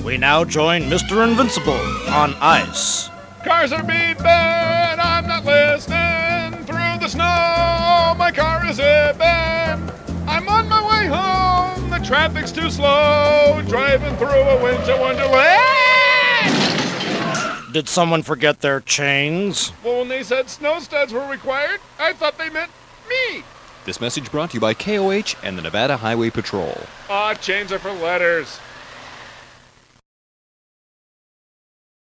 We now join Mr. Invincible on ice. Cars are beeping, I'm not listening. Through the snow, my car is zipping. I'm on my way home, the traffic's too slow. Driving through a winter wonderland. Did someone forget their chains? Well, when they said snow studs were required, I thought they meant me. This message brought to you by KOH and the Nevada Highway Patrol. Chains are for letters.